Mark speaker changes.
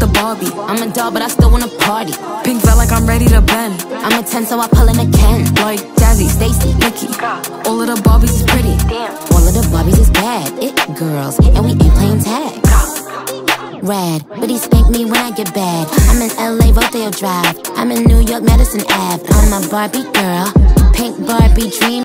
Speaker 1: the Barbie.
Speaker 2: I'm a doll, but I still wanna party.
Speaker 1: Pink felt like I'm ready to bend.
Speaker 2: I'm a 10, so I pull in a Ken.
Speaker 1: Like Jazzy, Stacy, Nikki. All of the Barbies is pretty.
Speaker 2: All of the Barbies is bad. It girls, and we ain't playing tag. Rad, but he spank me when I get bad. I'm in LA, Rodeo Drive. I'm in New York, Madison Ave. I'm a Barbie girl, pink Barbie dream.